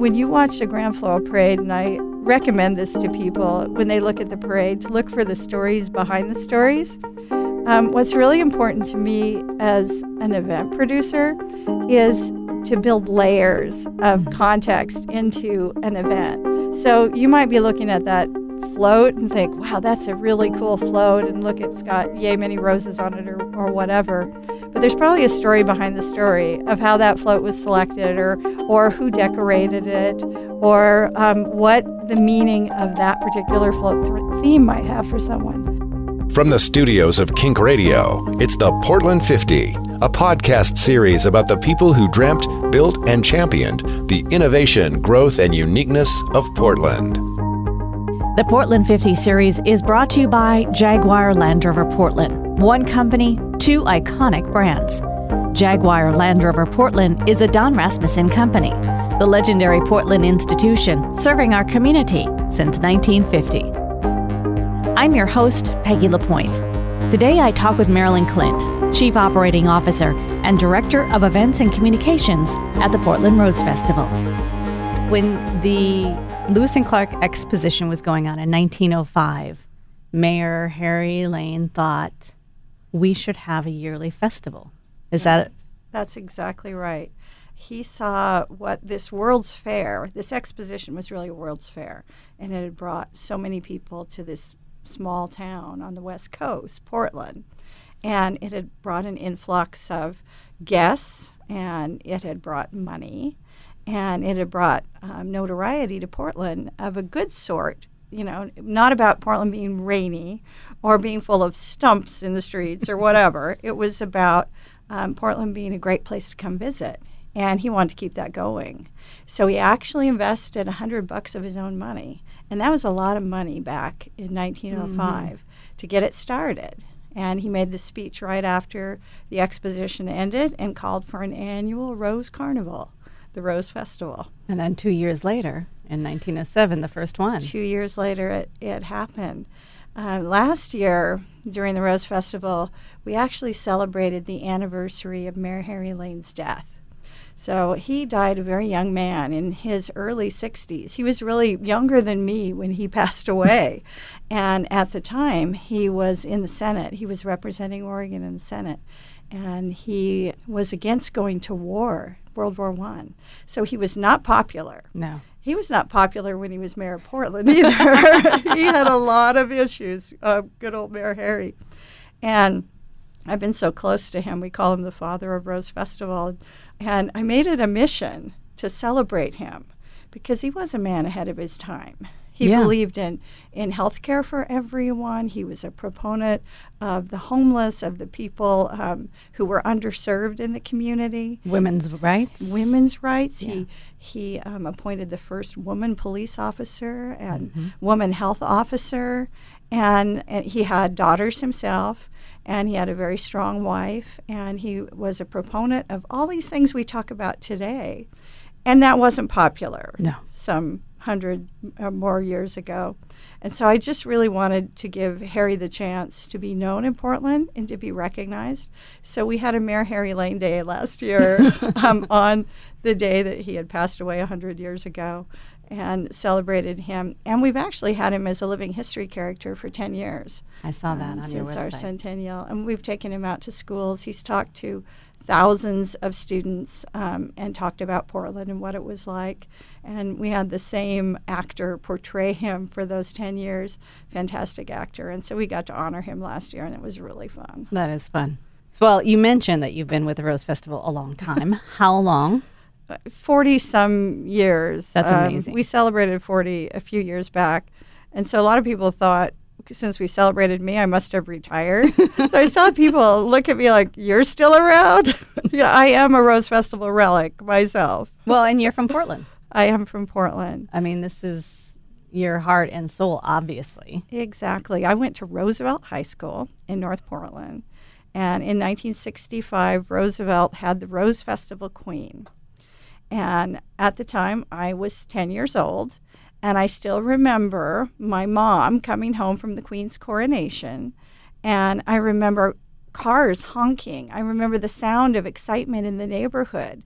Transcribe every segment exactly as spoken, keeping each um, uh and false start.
when you watch the Grand Floral Parade, and I recommend this to people when they look at the parade, to look for the stories behind the stories. Um, what's really important to me as an event producer is to build layers of context into an event. So you might be looking at that float and think, wow, that's a really cool float, and look, it's got yay many roses on it, or, or whatever. But there's probably a story behind the story of how that float was selected, or or who decorated it, or um, what the meaning of that particular float th- theme might have for someone. From the studios of KINK Radio, it's the Portland fifty, a podcast series about the people who dreamt, built, and championed the innovation, growth, and uniqueness of Portland. The Portland fifty series is brought to you by Jaguar Land Rover Portland. One company, two iconic brands. Jaguar Land Rover Portland is a Don Rasmussen company, the legendary Portland institution serving our community since nineteen fifty. I'm your host, Peggy LaPointe. Today I talk with Marilyn Clint, Chief Operating Officer and Director of Events and Communications at the Portland Rose Festival. When the Lewis and Clark Exposition was going on in nineteen oh five, Mayor Harry Lane thought we should have a yearly festival. Is yeah, that it? That's exactly right. He saw what this World's Fair, this exposition was really a World's Fair, and it had brought so many people to this small town on the West Coast, Portland. And it had brought an influx of guests, and it had brought money, and it had brought um, notoriety to Portland of a good sort, you know, not about Portland being rainy or being full of stumps in the streets or whatever. It was about um, Portland being a great place to come visit. And he wanted to keep that going. So he actually invested a hundred bucks of his own money. And that was a lot of money back in nineteen oh five mm-hmm. to get it started. And he made the speech right after the exposition ended and called for an annual Rose Carnival, the Rose Festival. And then two years later, in nineteen oh seven, the first one. Two years later, it, it happened. Uh, last year, during the Rose Festival, we actually celebrated the anniversary of Mayor Harry Lane's death. So he died a very young man in his early sixties. He was really younger than me when he passed away. And at the time, he was in the Senate. He was representing Oregon in the Senate. And he was against going to war, World War One. So he was not popular. No. He was not popular when he was mayor of Portland either. He had a lot of issues, uh, good old Mayor Harry. And I've been so close to him. We call him the father of Rose Festival. And I made it a mission to celebrate him because he was a man ahead of his time. He yeah. believed in, in health care for everyone. He was a proponent of the homeless, of the people um, who were underserved in the community. Women's rights. Women's rights. Yeah. He he um, appointed the first woman police officer and mm-hmm. woman health officer. And, and he had daughters himself. And he had a very strong wife. And he was a proponent of all these things we talk about today. And that wasn't popular. No. Some hundred or more years ago. And so I just really wanted to give Harry the chance to be known in Portland and to be recognized. So we had a Mayor Harry Lane Day last year um, on the day that he had passed away one hundred years ago and celebrated him. And we've actually had him as a living history character for ten years. I saw that um, on your website. Since our centennial. And we've taken him out to schools. He's talked to thousands of students um, and talked about Portland and what it was like. And we had the same actor portray him for those ten years. Fantastic actor. And so we got to honor him last year, and it was really fun. That is fun. Well, you mentioned that you've been with the Rose Festival a long time. How long? forty-some years. That's amazing. Um, we celebrated forty a few years back. And so a lot of people thought, since we celebrated me, I must have retired. So I saw people look at me like, you're still around? Yeah, I am a Rose Festival relic myself. Well, and you're from Portland. I am from Portland. I mean, this is your heart and soul, obviously. Exactly. I went to Roosevelt High School in North Portland. And in nineteen sixty-five, Roosevelt had the Rose Festival Queen. And at the time, I was ten years old. And I still remember my mom coming home from the Queen's coronation. And I remember cars honking. I remember the sound of excitement in the neighborhood.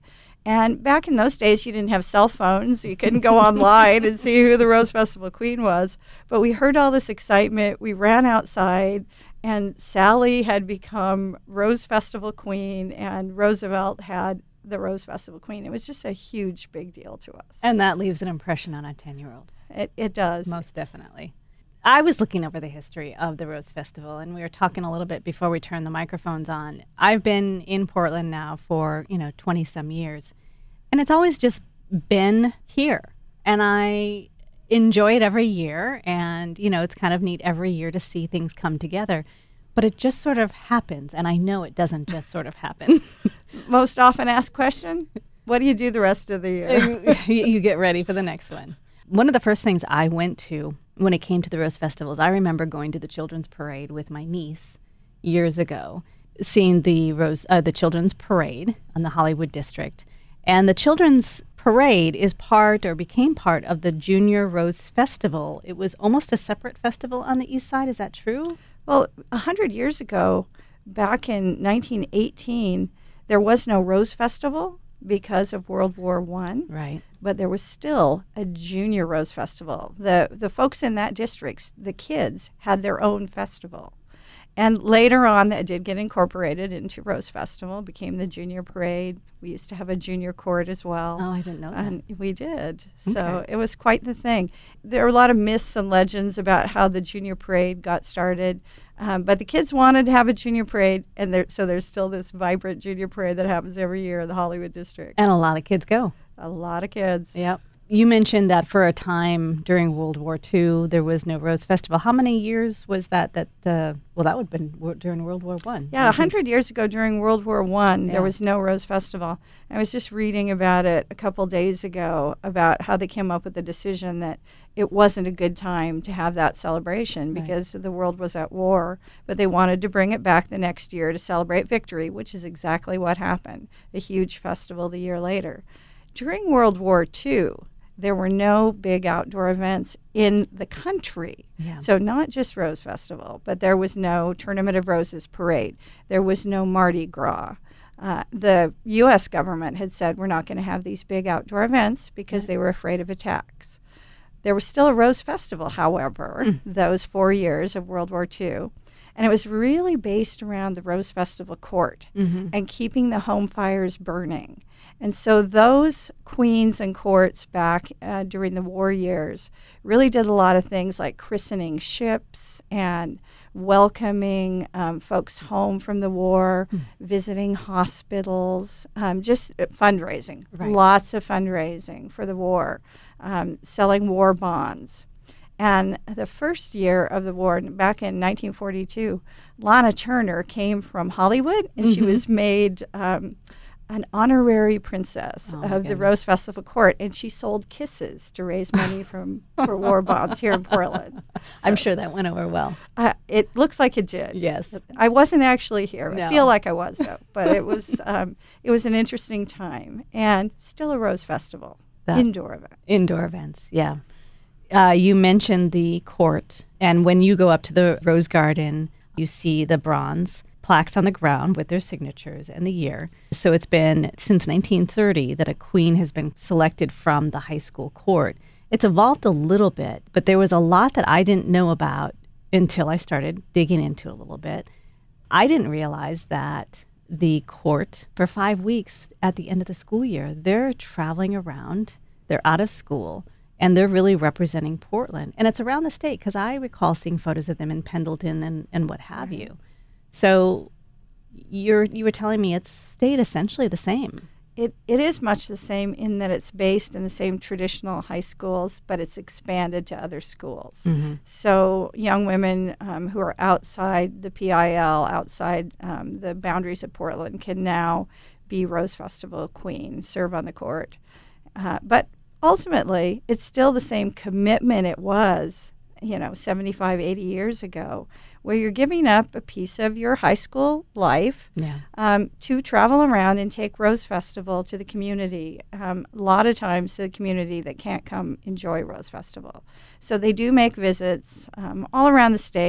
And back in those days, you didn't have cell phones. So you couldn't go online and see who the Rose Festival Queen was. But we heard all this excitement. We ran outside, and Sally had become Rose Festival Queen, and Roosevelt had the Rose Festival Queen. It was just a huge, big deal to us. And that leaves an impression on a ten-year-old. It, it does. Most definitely. I was looking over the history of the Rose Festival, and we were talking a little bit before we turned the microphones on. I've been in Portland now for, you know, twenty-some years, and it's always just been here. And I enjoy it every year, and, you know, it's kind of neat every year to see things come together. But it just sort of happens, and I know it doesn't just sort of happen. Most often asked question, what do you do the rest of the year? You get ready for the next one. One of the first things I went to when it came to the Rose Festivals, I remember going to the Children's Parade with my niece years ago, seeing the Rose, uh, the Children's Parade on the Hollywood District. And the Children's Parade is part or became part of the Junior Rose Festival. It was almost a separate festival on the east side. Is that true? Well, a hundred years ago, back in nineteen eighteen, there was no Rose Festival because of World War One. Right. But there was still a Junior Rose Festival. The the folks in that district, the kids, had their own festival. And later on, that did get incorporated into Rose Festival, became the Junior Parade. We used to have a junior court as well. Oh, I didn't know that. And we did. So Okay. it was quite the thing. There are a lot of myths and legends about how the Junior Parade got started. Um, but the kids wanted to have a Junior Parade, and there, so there's still this vibrant Junior Parade that happens every year in the Hollywood District. And a lot of kids go. A lot of kids. Yep. You mentioned that for a time during World War Two, there was no Rose Festival. How many years was that? That uh, well, that would have been w- during World War One. Yeah, a hundred years ago during World War One, Yeah. there was no Rose Festival. I was just reading about it a couple days ago about how they came up with the decision that it wasn't a good time to have that celebration Right. because the world was at war. But they wanted to bring it back the next year to celebrate victory, which is exactly what happened. A huge festival the year later. During World War Two, there were no big outdoor events in the country. Yeah. So not just Rose Festival, but there was no Tournament of Roses parade. There was no Mardi Gras. Uh, the U S government had said we're not going to have these big outdoor events because they were afraid of attacks. There was still a Rose Festival, however, Mm. those four years of World War Two. And it was really based around the Rose Festival court Mm-hmm. and keeping the home fires burning. And so those queens and courts back uh, during the war years really did a lot of things like christening ships and welcoming um, folks home from the war, Mm. visiting hospitals, um, just uh, fundraising, Right. lots of fundraising for the war, um, selling war bonds. And the first year of the war, back in nineteen forty-two, Lana Turner came from Hollywood, and she Mhm. was made um, an honorary princess Oh, my of the goodness. Rose Festival Court, and she sold kisses to raise money from for war bonds here in Portland. I'm So, sure that went over well. uh, it looks like it did. Yes. I wasn't actually here. No. I feel like I was though, but it was um, it was an interesting time, and still a Rose Festival, That- indoor event. Indoor events, yeah. Uh, you mentioned the court, and when you go up to the Rose Garden, you see the bronze plaques on the ground with their signatures and the year. So it's been since nineteen thirty that a queen has been selected from the high school court. It's evolved a little bit, but there was a lot that I didn't know about until I started digging into it a little bit. I didn't realize that the court, for five weeks at the end of the school year, they're traveling around, they're out of school, and they're really representing Portland. And it's around the state, because I recall seeing photos of them in Pendleton and, and what have Right. you. So you're you were telling me it's stayed essentially the same. It it is much the same in that it's based in the same traditional high schools, but it's expanded to other schools. Mm-hmm. So young women um, who are outside the P I L, outside um, the boundaries of Portland, can now be Rose Festival queen, serve on the court. Uh, but ultimately, it's still the same commitment it was, you know, seventy-five, eighty years ago, where you're giving up a piece of your high school life Yeah. um, to travel around and take Rose Festival to the community. Um, a lot of times to the community that can't come enjoy Rose Festival. So they do make visits um, all around the state,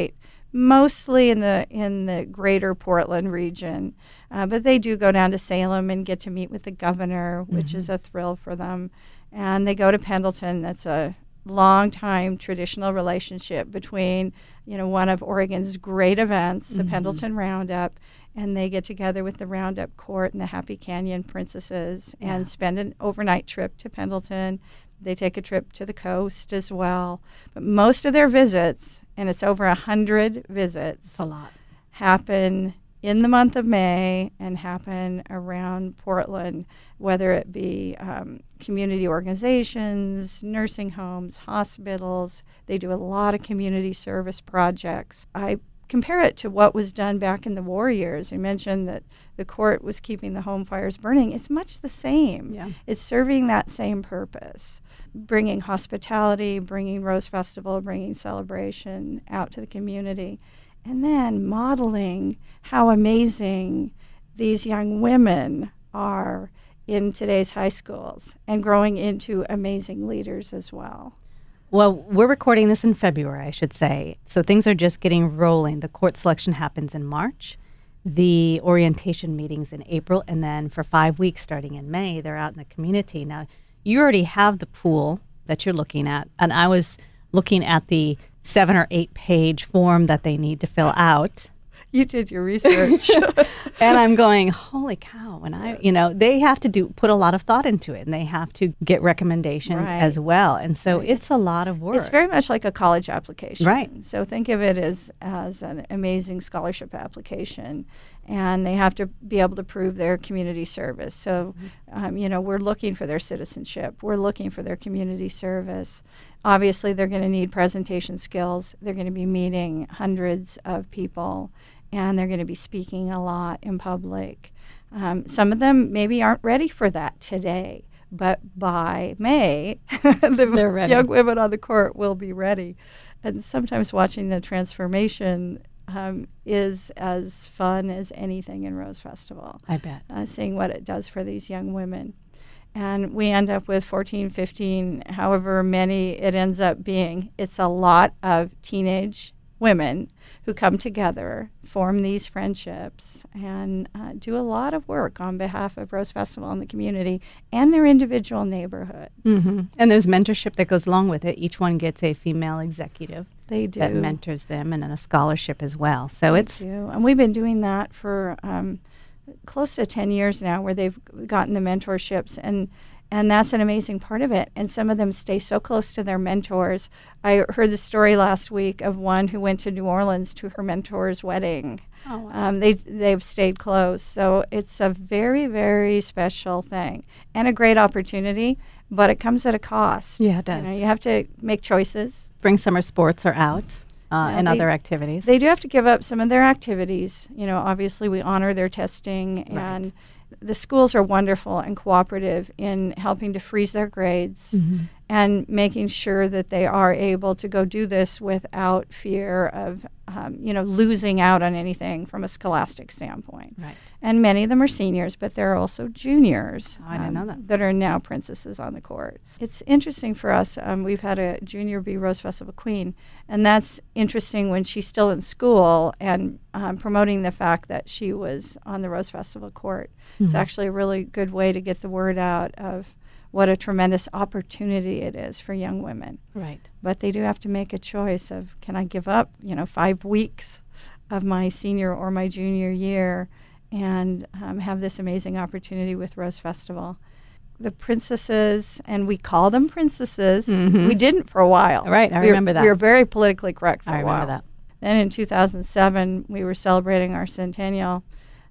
mostly in the in the greater Portland region. Uh, but they do go down to Salem and get to meet with the governor, which Mm-hmm. is a thrill for them. And they go to Pendleton. That's a long time traditional relationship between, you know, one of Oregon's great events, the Mm-hmm. Pendleton Roundup, and they get together with the Roundup Court and the Happy Canyon Princesses Yeah. and spend an overnight trip to Pendleton. They take a trip to the coast as well. But most of their visits, and it's over a hundred visits, A lot. happen in the month of May and happen around Portland, whether it be um, community organizations, nursing homes, hospitals. They do a lot of community service projects. I compare it to what was done back in the war years. You mentioned that the court was keeping the home fires burning. It's much the same. Yeah. It's serving that same purpose, bringing hospitality, bringing Rose Festival, bringing celebration out to the community, and then modeling how amazing these young women are in today's high schools and growing into amazing leaders as well. Well, we're recording this in February, I should say. So things are just getting rolling. The court selection happens in March. The orientation meetings in April. And then for five weeks starting in May, they're out in the community. Now, you already have the pool that you're looking at. And I was looking at the seven or eight page form that they need to fill out. You did your research. And I'm going, holy cow. And I, you know, they have to do put a lot of thought into it, and they have to get recommendations Right. as well. And so Right. it's a lot of work. It's very much like a college application. Right. So think of it as, as an amazing scholarship application. And they have to be able to prove their community service. So, um, you know, we're looking for their citizenship. We're looking for their community service. Obviously, they're going to need presentation skills. They're going to be meeting hundreds of people, and they're going to be speaking a lot in public. Um, some of them maybe aren't ready for that today, but by May, the They're ready. young women on the court will be ready. And sometimes watching the transformation um, is as fun as anything in Rose Festival, I bet. uh, seeing what it does for these young women. And we end up with fourteen, fifteen, however many it ends up being. It's a lot of teenage women who come together, form these friendships, and uh, do a lot of work on behalf of Rose Festival and the community and their individual neighborhoods. Mm-hmm. And there's mentorship that goes along with it. Each one gets a female executive They do. that mentors them, and then a scholarship as well. So They it's do. And we've been doing that for um, close to ten years now, where they've gotten the mentorships, and and that's an amazing part of it. And some of them stay so close to their mentors. I heard the story last week of one who went to New Orleans to her mentor's wedding. oh, wow. Um, they they've stayed close, so it's a very, very special thing and a great opportunity. But it comes at a cost. Yeah, it You does. know, you have to make choices. Spring summer sports are out uh, Yeah, and they- other activities. They do have to give up some of their activities. You know, obviously we honor their testing, Right. and the schools are wonderful and cooperative in helping to freeze their grades Mhm. and making sure that they are able to go do this without fear of, um, you know, losing out on anything from a scholastic standpoint. Right. And many of them are seniors, but there are also juniors Oh, I didn't know that. that are now princesses on the court. It's interesting for us. Um, we've had a junior be Rose Festival Queen, and that's interesting when she's still in school and um, promoting the fact that she was on the Rose Festival court. It's Mhm. actually a really good way to get the word out of what a tremendous opportunity it is for young women. Right. But they do have to make a choice of, can I give up, you know, five weeks of my senior or my junior year and um, have this amazing opportunity with Rose Festival. The princesses, and we call them princesses. Mhm. We didn't for a while. Right, I We were- remember that. We were very politically correct for I a while. remember that. Then in two thousand seven, we were celebrating our centennial.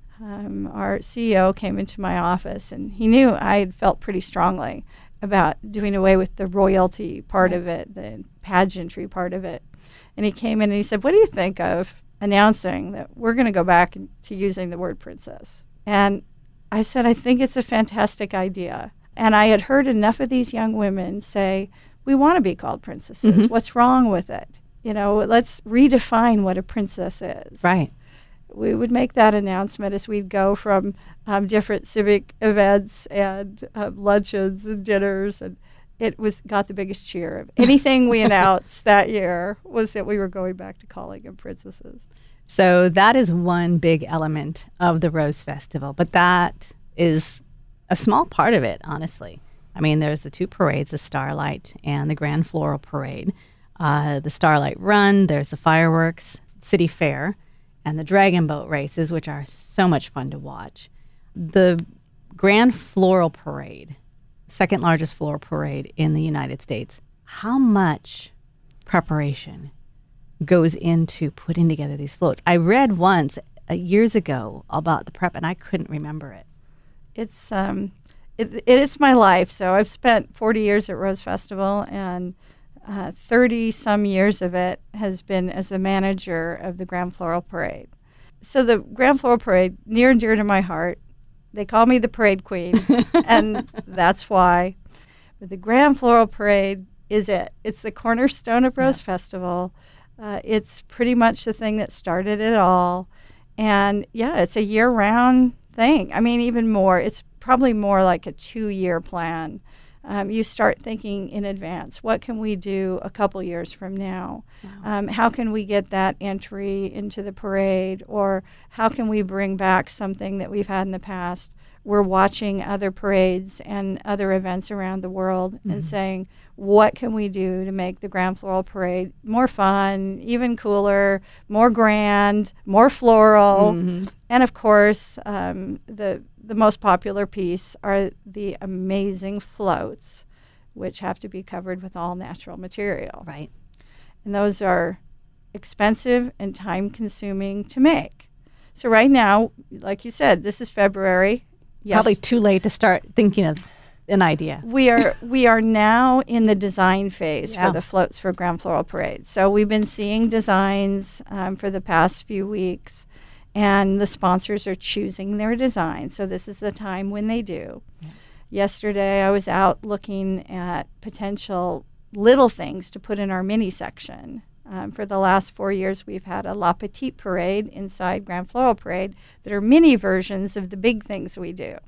Um, our C E O came into my office, and he knew I had felt pretty strongly about doing away with the royalty part Right. of it, the pageantry part of it. And he came in and he said, "What do you think of announcing that we're going to go back to using the word princess?" And I said, "I think it's a fantastic idea." And I had heard enough of these young women say, "We want to be called princesses. Mhm. What's wrong with it? You know, let's redefine what a princess is." Right. We would make that announcement as we'd go from um, different civic events and uh, luncheons and dinners, and it was got the biggest cheer of anything we announced that year was that we were going back to calling them princesses. So that is one big element of the Rose Festival, but that is a small part of it, honestly. I mean, there's the two parades, the Starlight and the Grand Floral Parade. Uh, the Starlight Run, there's the fireworks, City Fair, and the Dragon Boat races, which are so much fun to watch. The Grand Floral Parade, second largest floral parade in the United States. How much preparation goes into putting together these floats? I read once uh, years ago about the prep, and I couldn't remember it. It's um, it, it is my life. So I've spent forty years at Rose Festival, and uh, thirty some years of it has been as the manager of the Grand Floral Parade. So the Grand Floral Parade, near and dear to my heart. They call me the Parade Queen, and that's why. But the Grand Floral Parade is it. It's the cornerstone of Rose yeah. Festival. Uh, it's pretty much the thing that started it all. And, yeah, it's a year-round thing. I mean, even more. It's probably more like a two-year plan. Um, you start thinking in advance. What can we do a couple years from now? Wow. Um, how can we get that entry into the parade? Or how can we bring back something that we've had in the past? We're watching other parades and other events around the world mm-hmm. and saying, what can we do to make the Grand Floral Parade more fun, even cooler, more grand, more floral? Mm-hmm. And, of course, um, the the most popular piece are the amazing floats, which have to be covered with all natural material. Right. And those are expensive and time-consuming to make. So right now, like you said, this is February. Yes. Probably too late to start thinking of an idea. We are we are now in the design phase yeah. for the floats for Grand Floral Parade. So we've been seeing designs um, for the past few weeks, and the sponsors are choosing their designs. So this is the time when they do. Yeah. Yesterday, I was out looking at potential little things to put in our mini section. Um, for the last four years, we've had a La Petite Parade inside Grand Floral Parade that are mini versions of the big things we do.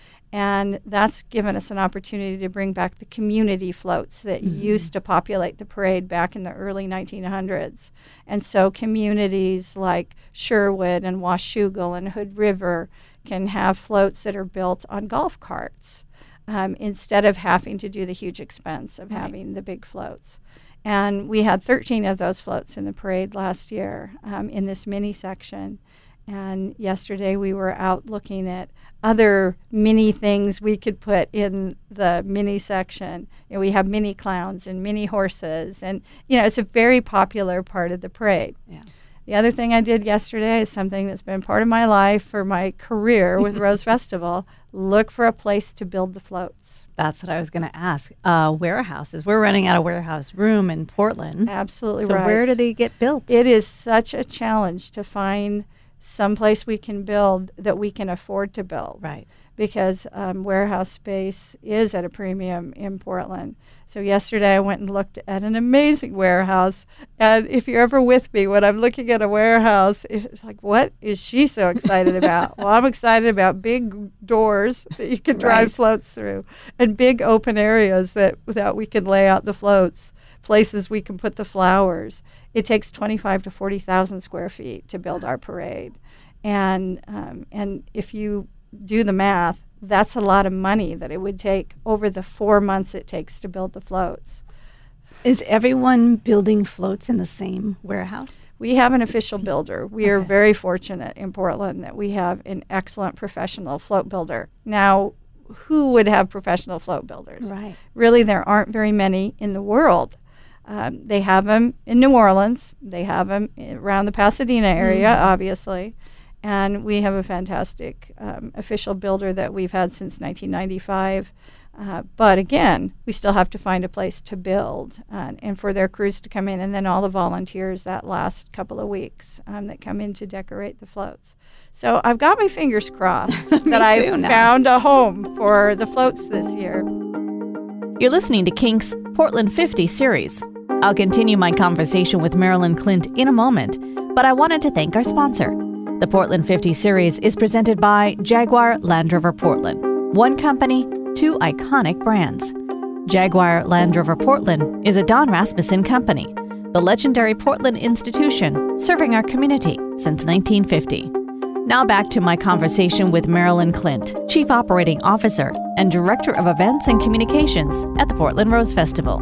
And that's given us an opportunity to bring back the community floats that mm-hmm. used to populate the parade back in the early nineteen hundreds. And so communities like Sherwood and Washougal and Hood River can have floats that are built on golf carts um, instead of having to do the huge expense of right. having the big floats. And we had thirteen of those floats in the parade last year um, in this mini section. And yesterday we were out looking at other mini things we could put in the mini section. You know, we have mini clowns and mini horses. And, you know, it's a very popular part of the parade. Yeah. The other thing I did yesterday is something that's been part of my life for my career with Rose Festival. Look for a place to build the floats. That's what I was going to ask. Uh, warehouses. We're running out of warehouse room in Portland. Absolutely so right. So where do they get built? It is such a challenge to find someplace we can build that we can afford to build. Right. Because um, warehouse space is at a premium in Portland. So yesterday I went and looked at an amazing warehouse. And if you're ever with me when I'm looking at a warehouse, it's like, what is she so excited about? Well, I'm excited about big doors that you can drive right. floats through and big open areas that, that we can lay out the floats, places we can put the flowers. It takes twenty-five to forty thousand square feet to build our parade. And um, and if you do the math, that's a lot of money that it would take over the four months it takes to build the floats. Is everyone building floats in the same warehouse? We have an official builder. We okay. are very fortunate in Portland that we have an excellent professional float builder. Now, who would have professional float builders? Right. Really, there aren't very many in the world. Um, they have them in New Orleans. They have them around the Pasadena area, mm-hmm. obviously. And we have a fantastic um, official builder that we've had since nineteen ninety-five. Uh, but again, we still have to find a place to build uh, and for their crews to come in, and then all the volunteers that last couple of weeks um, that come in to decorate the floats. So I've got my fingers crossed that I've now. found a home for the floats this year. You're listening to KINK's Portland fifty series. I'll continue my conversation with Marilyn Clint in a moment, but I wanted to thank our sponsor. The Portland fifty series is presented by Jaguar Land Rover Portland. One company, two iconic brands. Jaguar Land Rover Portland is a Don Rasmussen company, the legendary Portland institution serving our community since nineteen fifty. Now back to my conversation with Marilyn Clint, Chief Operating Officer and Director of Events and Communications at the Portland Rose Festival.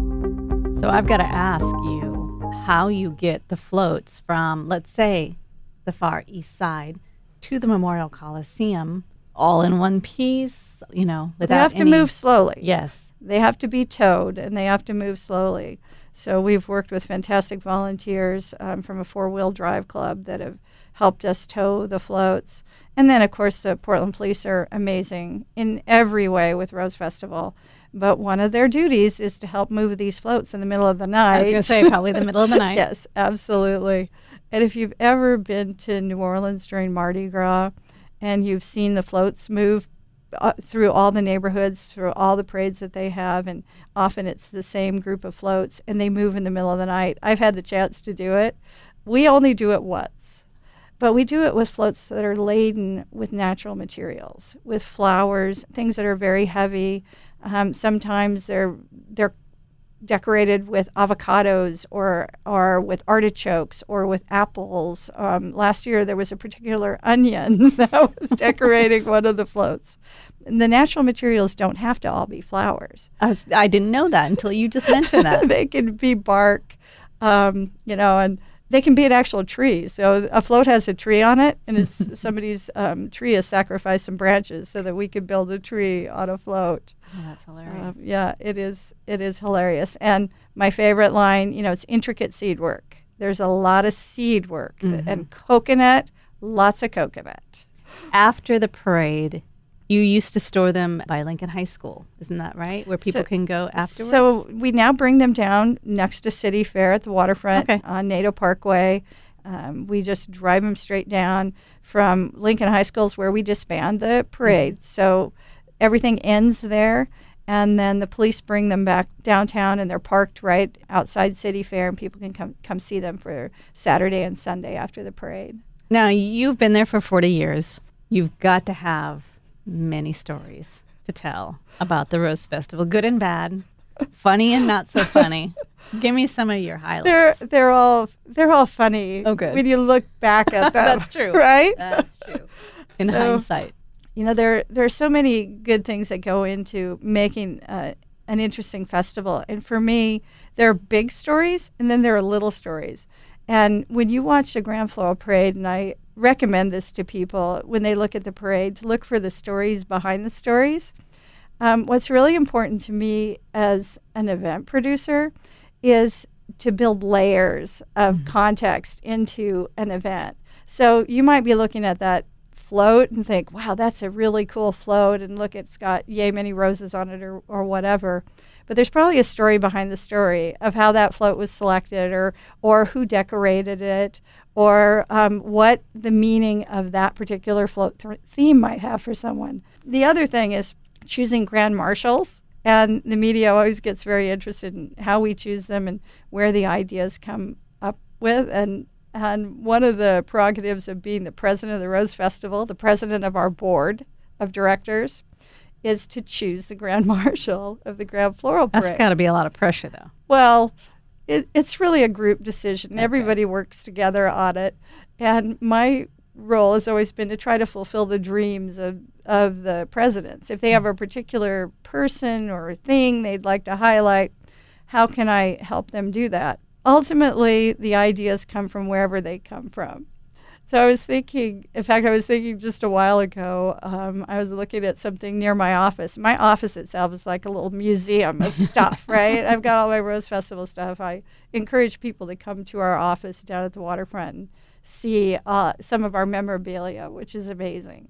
So I've got to ask you how you get the floats from, let's say, the far east side to the Memorial Coliseum all in one piece, you know, without They have any... to move slowly. Yes. They have to be towed, and they have to move slowly. So we've worked with fantastic volunteers um, from a four-wheel drive club that have helped us tow the floats. And then, of course, the Portland Police are amazing in every way with Rose Festival. But one of their duties is to help move these floats in the middle of the night. I was going to say probably the middle of the night. Yes, absolutely. And if you've ever been to New Orleans during Mardi Gras and you've seen the floats move uh, through all the neighborhoods, through all the parades that they have, and often it's the same group of floats, and they move in the middle of the night. I've had the chance to do it. We only do it once. But we do it with floats that are laden with natural materials, with flowers, things that are very heavy. Um, sometimes they're they're decorated with avocados or or with artichokes or with apples. Um, last year there was a particular onion that was decorating one of the floats. And the natural materials don't have to all be flowers. I, was, I didn't know that until you just mentioned that. They can be bark, um, you know, and they can be an actual tree. So a float has a tree on it, and it's somebody's um, tree has sacrificed some branches so that we could build a tree on a float. Oh, that's hilarious. Uh, yeah, it is. It is hilarious. And my favorite line, you know, it's intricate seed work. There's a lot of seed work Mm-hmm. and coconut, lots of coconut. After the parade, you used to store them by Lincoln High School, isn't that right? Where people So- can go afterwards? So we now bring them down next to City Fair at the waterfront Okay. on Nato Parkway. Um, we just drive them straight down from Lincoln High School's where we disband the parade. Mm-hmm. So everything ends there, and then the police bring them back downtown, and they're parked right outside City Fair, and people can come come see them for Saturday and Sunday after the parade. Now, you've been there for forty years. You've got to have many stories to tell about the Rose Festival, good and bad, funny and not so funny. Give me some of your highlights. They're they're all they're all funny. Oh, good. When you look back at them. That's true. Right? That's true. In So- hindsight. You know, there there are so many good things that go into making uh, an interesting festival. And for me, there are big stories, and then there are little stories. And when you watch the Grand Floral Parade, and I recommend this to people when they look at the parade, to look for the stories behind the stories. Um, what's really important to me as an event producer is to build layers of Mm-hmm. context into an event. So you might be looking at that float and think, wow, that's a really cool float, and look, it's got yay many roses on it, or, or whatever. But there's probably a story behind the story of how that float was selected, or or who decorated it, or um, what the meaning of that particular float th- theme might have for someone. The other thing is choosing grand marshals, and the media always gets very interested in how we choose them and where the ideas come up with. And And one of the prerogatives of being the president of the Rose Festival, the president of our board of directors, is to choose the grand marshal of the Grand Floral Parade. That's got to be a lot of pressure, though. Well, it, it's really a group decision. Okay. Everybody works together on it. And my role has always been to try to fulfill the dreams of, of the presidents. If they have a particular person or thing they'd like to highlight, how can I help them do that? Ultimately, the ideas come from wherever they come from. So I was thinking, in fact, I was thinking just a while ago, um, I was looking at something near my office. My office itself is like a little museum of stuff, right? I've got all my Rose Festival stuff. I encourage people to come to our office down at the waterfront and see uh, some of our memorabilia, which is amazing.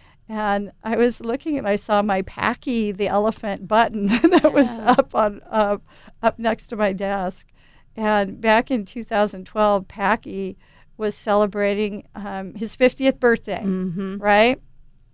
And I was looking and I saw my Packy the elephant button that was Yeah. up on uh, up next to my desk. And back in two thousand twelve, Packy was celebrating um, his fiftieth birthday, Mm-hmm. right?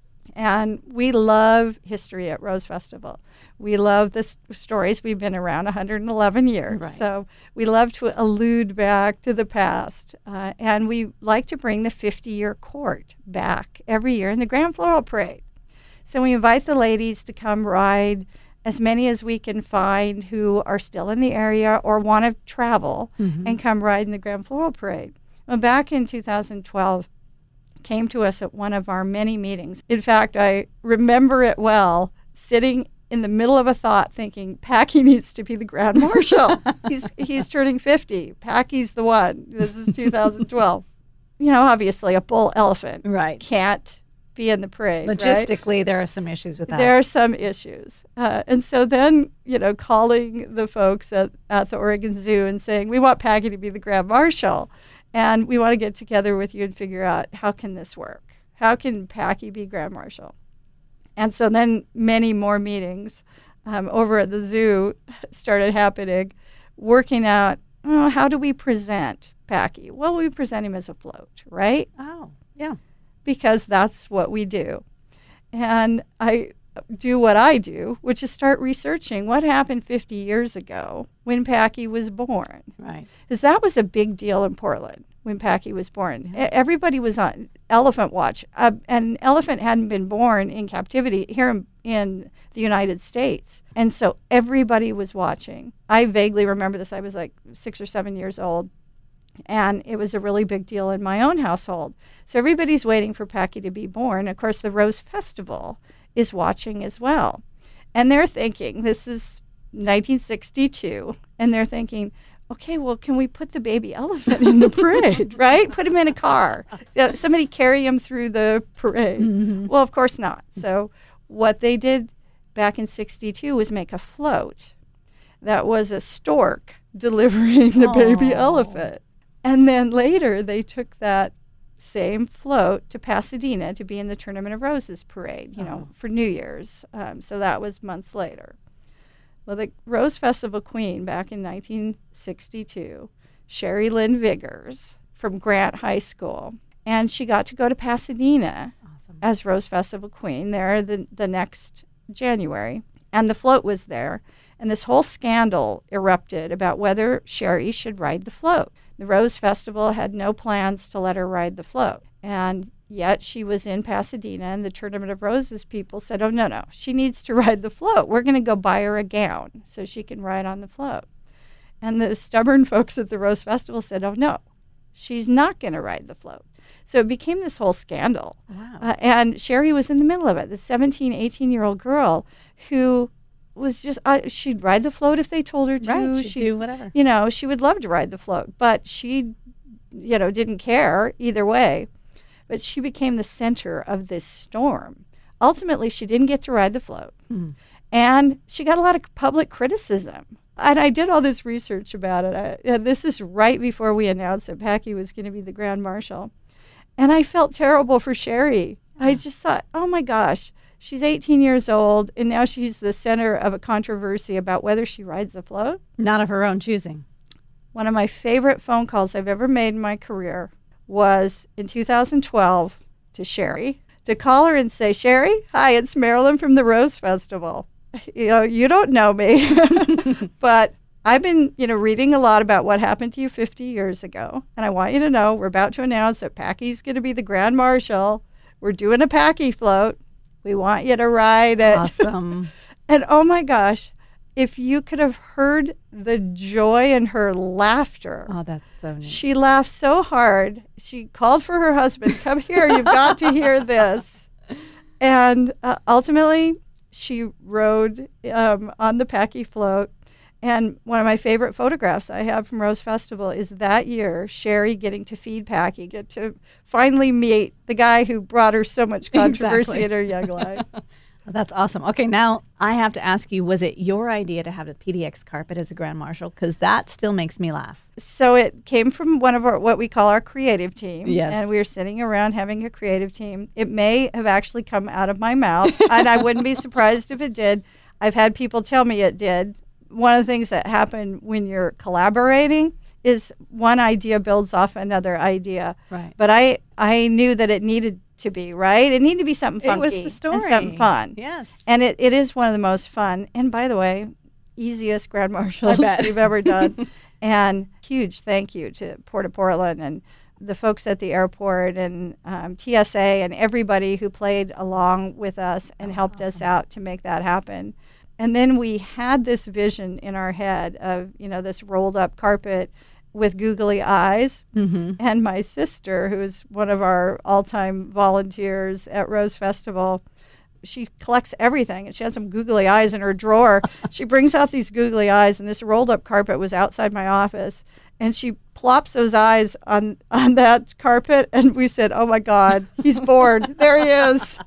And we love history at Rose Festival. We love the s- stories. We've been around one hundred eleven years. Right. So we love to allude back to the past. Uh, and we like to bring the fifty-year court back every year in the Grand Floral Parade. So we invite the ladies to come ride as many as we can find who are still in the area or want to travel mm-hmm. and come ride in the Grand Floral Parade. Well, back in two thousand twelve, came to us at one of our many meetings. In fact, I remember it well, sitting in the middle of a thought thinking, Packy needs to be the Grand Marshal. he's he's turning fifty. Packy's the one. This is two thousand twelve. You know, obviously a bull elephant right. can't be in the parade. Logistically, right? there are some issues with that. There are some issues. Uh, and so then, you know, calling the folks at, at the Oregon Zoo and saying, we want Packy to be the Grand Marshal. And we want to get together with you and figure out, how can this work? How can Packy be Grand Marshal? And so then many more meetings um, over at the zoo started happening, working out, oh, how do we present Packy? Well, we present him as a float, right? Oh, yeah. Because that's what we do. And I do what I do, which is start researching what happened fifty years ago when Packy was born. Right. Because that was a big deal in Portland when Packy was born. Yeah. Everybody was on elephant watch. Uh, an elephant hadn't been born in captivity here in, in the United States. And so everybody was watching. I vaguely remember this. I was like six or seven years old. And it was a really big deal in my own household. So everybody's waiting for Packy to be born. Of course, the Rose Festival is watching as well. And they're thinking, this is nineteen sixty-two, and they're thinking, okay, well, can we put the baby elephant in the parade, right? Put him in a car. You know, somebody carry him through the parade. Mm-hmm. Well, of course not. So what they did back in sixty-two was make a float that was a stork delivering the Aww. baby elephant. And then later they took that same float to Pasadena to be in the Tournament of Roses parade, you oh. know, for New Year's. Um, so that was months later. Well, the Rose Festival Queen back in nineteen sixty-two, Sherry Lynn Viggers from Grant High School, and she got to go to Pasadena awesome. As Rose Festival Queen there the, the next January. And the float was there, and this whole scandal erupted about whether Sherry should ride the float. The Rose Festival had no plans to let her ride the float. And yet she was in Pasadena, and the Tournament of Roses people said, oh, no, no, she needs to ride the float. We're going to go buy her a gown so she can ride on the float. And the stubborn folks at the Rose Festival said, oh, no, she's not going to ride the float. So it became this whole scandal. Wow. Uh, and Sherry was in the middle of it, this seventeen, eighteen-year-old girl who was just, uh, she'd ride the float if they told her to. Right, she'd, she'd do whatever. You know, she would love to ride the float, but she, you know, didn't care either way. But she became the center of this storm. Ultimately, she didn't get to ride the float. Mm. And she got a lot of public criticism. And I did all this research about it. I, and this is right before we announced that Packy was going to be the Grand Marshal. And I felt terrible for Sherry. Yeah. I just thought, oh, my gosh. She's eighteen years old, and now she's the center of a controversy about whether she rides a float. Not of her own choosing. One of my favorite phone calls I've ever made in my career was in two thousand twelve to Sherry, to call her and say, Sherry, hi, it's Marilyn from the Rose Festival. You know, you don't know me, but I've been, you know, reading a lot about what happened to you fifty years ago, and I want you to know we're about to announce that Packy's going to be the Grand Marshal. We're doing a Packy float. We want you to ride it. Awesome. And oh my gosh, if you could have heard the joy in her laughter. Oh, that's so neat. She laughed so hard. She called for her husband, come here, you've got to hear this. And uh, ultimately, she rode um, on the Packy float. And one of my favorite photographs I have from Rose Festival is that year, Sherry getting to feed Packy, get to finally meet the guy who brought her so much controversy exactly. in her young life. Well, that's awesome. Okay, now I have to ask you, was it your idea to have the P D X carpet as a Grand Marshal? Because that still makes me laugh. So it came from one of our, what we call our creative team. Yes. And we were sitting around having a creative team. It may have actually come out of my mouth, and I wouldn't be surprised if it did. I've had people tell me it did. One of the things that happen when you're collaborating is one idea builds off another idea. Right. But I, I knew that it needed to be, right? It needed to be something funky. It was the story. And something fun. Yes. And it, it is one of the most fun. And by the way, easiest Grand Marshals we've ever done. And huge thank you to Port of Portland and the folks at the airport and um, T S A and everybody who played along with us and oh, helped awesome. us out to make that happen. And then we had this vision in our head of, you know, this rolled up carpet with googly eyes. Mm-hmm. And my sister, who is one of our all-time volunteers at Rose Festival, she collects everything, and she had some googly eyes in her drawer. She brings out these googly eyes, and this rolled up carpet was outside my office, and she plops those eyes on, on that carpet, and we said, oh my God, he's bored. There he is.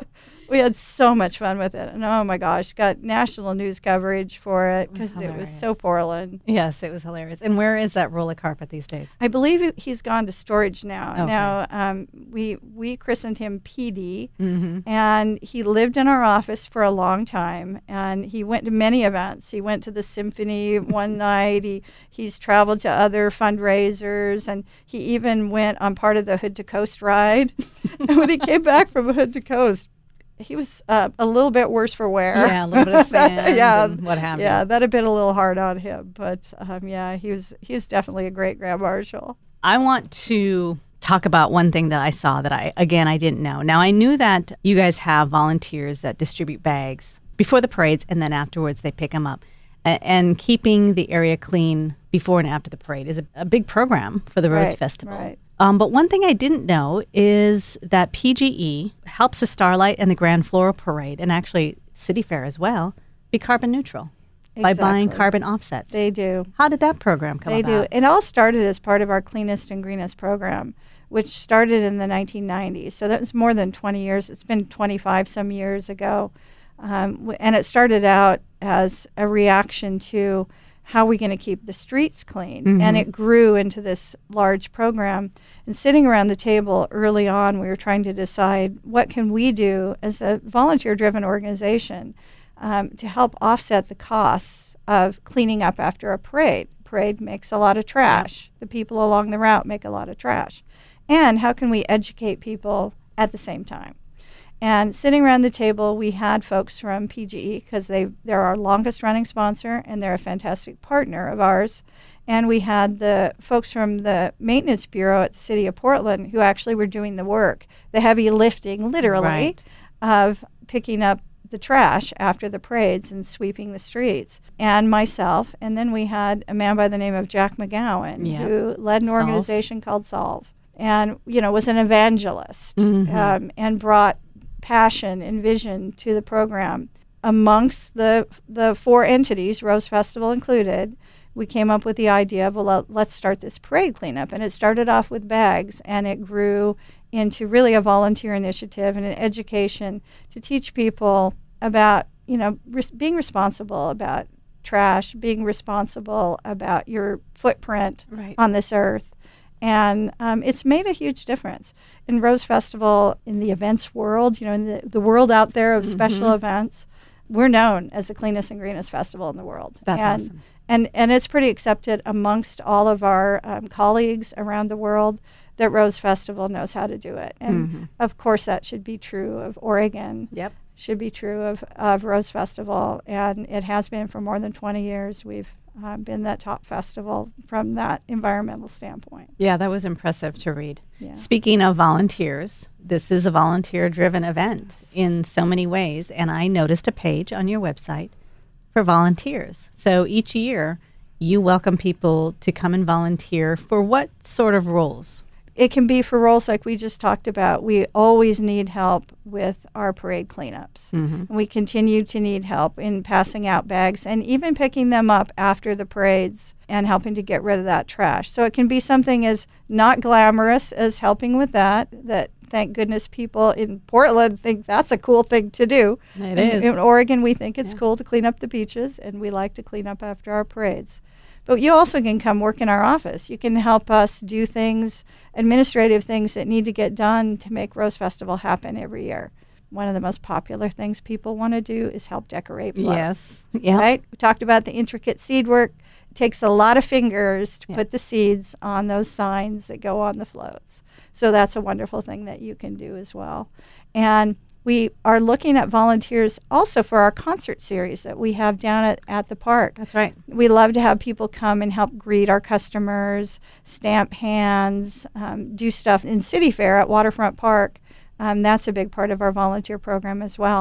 We had so much fun with it. And oh my gosh, got national news coverage for it because it, it was so Portland. Yes, it was hilarious. And where is that roller carpet these days? I believe it, he's gone to storage now. Okay. Now, um, we we christened him P D, Mm-hmm. and he lived in our office for a long time. And he went to many events. He went to the symphony one night. He He's traveled to other fundraisers, and he even went on part of the Hood to Coast ride. And when he came back from Hood to Coast, he was uh, a little bit worse for wear. Yeah, a little bit of sand yeah, and what have you. Yeah, that had been a little hard on him. But um, yeah, he was he was definitely a great Grand Marshal. I want to talk about one thing that I saw that I, again, I didn't know. Now, I knew that you guys have volunteers that distribute bags before the parades, and then afterwards they pick them up. A- and keeping the area clean before and after the parade is a, a big program for the Rose Right, Festival. right. Um, but one thing I didn't know is that P G E helps the Starlight and the Grand Floral Parade, and actually City Fair as well, be carbon neutral by buying Exactly. carbon offsets. They do. How did that program come They about? do. It all started as part of our Cleanest and Greenest program, which started in the nineteen nineties. So that was more than twenty years. It's been twenty-five some years ago. Um, w- and it started out as a reaction to how are we going to keep the streets clean? Mhm. And it grew into this large program. And sitting around the table early on, we were trying to decide what can we do as a volunteer-driven organization um, to help offset the costs of cleaning up after a parade. Parade makes a lot of trash. The people along the route make a lot of trash. And how can we educate people at the same time? And sitting around the table, we had folks from P G E because they they're our longest running sponsor and they're a fantastic partner of ours. And we had the folks from the Maintenance Bureau at the City of Portland who actually were doing the work, the heavy lifting, literally, Right. of picking up the trash after the parades and sweeping the streets, and myself. And then we had a man by the name of Jack McGowan Yep. who led an Solve. organization called Solve, and you know was an evangelist Mhm. um, and brought passion and vision to the program. Amongst the the four entities, Rose Festival included, we came up with the idea of, well, let- let's start this parade cleanup. And it started off with bags, and it grew into really a volunteer initiative and an education to teach people about, you know, res- being responsible about trash, being responsible about your footprint Right. on this earth. And um, it's made a huge difference. In Rose Festival, in the events world, you know, in the, the world out there of special Mhm. events, we're known as the cleanest and greenest festival in the world. That's and, awesome. And, and it's pretty accepted amongst all of our um, colleagues around the world that Rose Festival knows how to do it. And Mhm. of course, that should be true of Oregon, Yep. should be true of, of Rose Festival. And it has been for more than twenty years. We've uh, been that top festival from that environmental standpoint. Yeah, that was impressive to read. Yeah. Speaking of volunteers, this is a volunteer-driven event in so many ways, and I noticed a page on your website for volunteers. So each year, you welcome people to come and volunteer for what sort of roles? It can be for roles like we just talked about. We always need help with our parade cleanups. Mhm. And we continue to need help in passing out bags and even picking them up after the parades and helping to get rid of that trash. So it can be something as not glamorous as helping with that, that thank goodness people in Portland think that's a cool thing to do. It in, is. In Oregon, we think it's Yeah. cool to clean up the beaches, and we like to clean up after our parades. But you also can come work in our office. You can help us do things, administrative things that need to get done to make Rose Festival happen every year. One of the most popular things people want to do is help decorate floats. Yes. Yeah. Right? We talked about the intricate seed work. It takes a lot of fingers to Yeah. put the seeds on those signs that go on the floats. So that's a wonderful thing that you can do as well. And we are looking at volunteers also for our concert series that we have down at, at the park. That's right. We love to have people come and help greet our customers, stamp hands, um, do stuff in City Fair at Waterfront Park. Um, that's a big part of our volunteer program as well.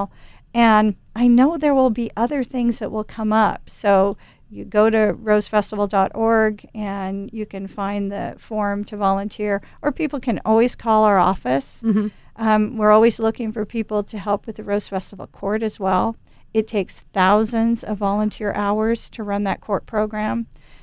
And I know there will be other things that will come up. So you go to rose festival dot org and you can find the form to volunteer, or people can always call our office. Mm-hmm. Um, we're always looking for people to help with the Rose Festival Court as well. It takes thousands of volunteer hours to run that court program,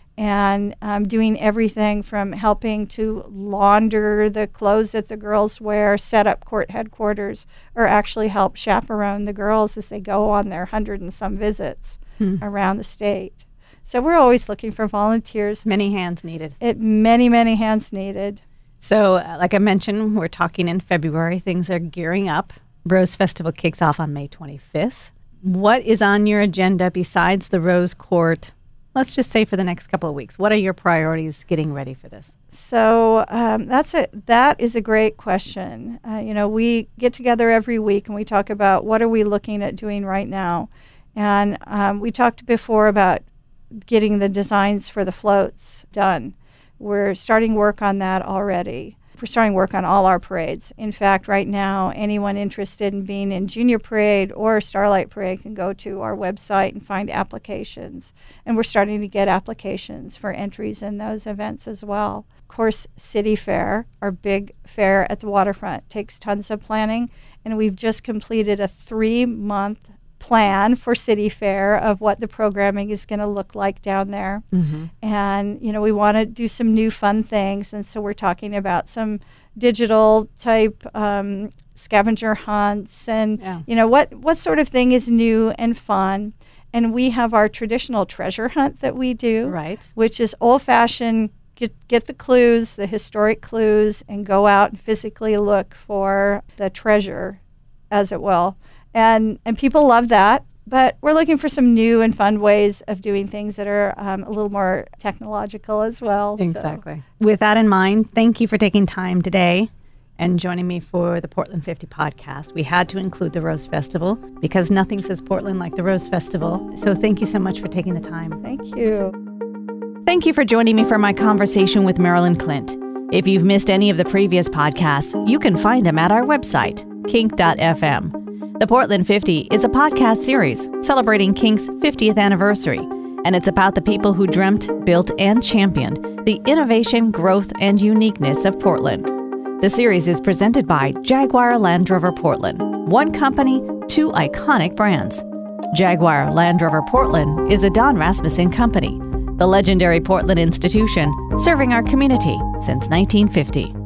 and um, doing everything from helping to launder the clothes that the girls wear, set up court headquarters, or actually help chaperone the girls as they go on their hundred and some visits hmm. around the state. So we're always looking for volunteers. Many hands needed. It, many, many hands needed. So, uh, like I mentioned, we're talking in February. Things are gearing up. Rose Festival kicks off on May twenty-fifth. What is on your agenda besides the Rose Court, let's just say for the next couple of weeks? What are your priorities getting ready for this? So um, that's a, that is a great question. Uh, you know, we get together every week and we talk about what are we looking at doing right now. And um, we talked before about getting the designs for the floats done. We're starting work on that already. We're starting work on all our parades. In fact, right now, anyone interested in being in Junior Parade or Starlight Parade can go to our website and find applications. And we're starting to get applications for entries in those events as well. Of course, City Fair, our big fair at the waterfront, takes tons of planning. And we've just completed a three-month plan for City Fair of what the programming is going to look like down there. Mm-hmm. And, you know, we want to do some new fun things. And so we're talking about some digital type um, scavenger hunts and, yeah. you know, what, what sort of thing is new and fun. And we have our traditional treasure hunt that we do, right, which is old-fashioned. Get, get the clues, the historic clues, and go out and physically look for the treasure, as it will. And and people love that, but we're looking for some new and fun ways of doing things that are um, a little more technological as well. Exactly. So. With that in mind, thank you for taking time today and joining me for the Portland fifty podcast. We had to include the Rose Festival because nothing says Portland like the Rose Festival. So thank you so much for taking the time. Thank you. Thank you for joining me for my conversation with Marilyn Clint. If you've missed any of the previous podcasts, you can find them at our website, kink dot f m. The Portland fifty is a podcast series celebrating KINK's fiftieth anniversary, and it's about the people who dreamt, built, and championed the innovation, growth, and uniqueness of Portland. The series is presented by Jaguar Land Rover Portland. One company, two iconic brands. Jaguar Land Rover Portland is a Don Rasmussen company, the legendary Portland institution serving our community since nineteen fifty.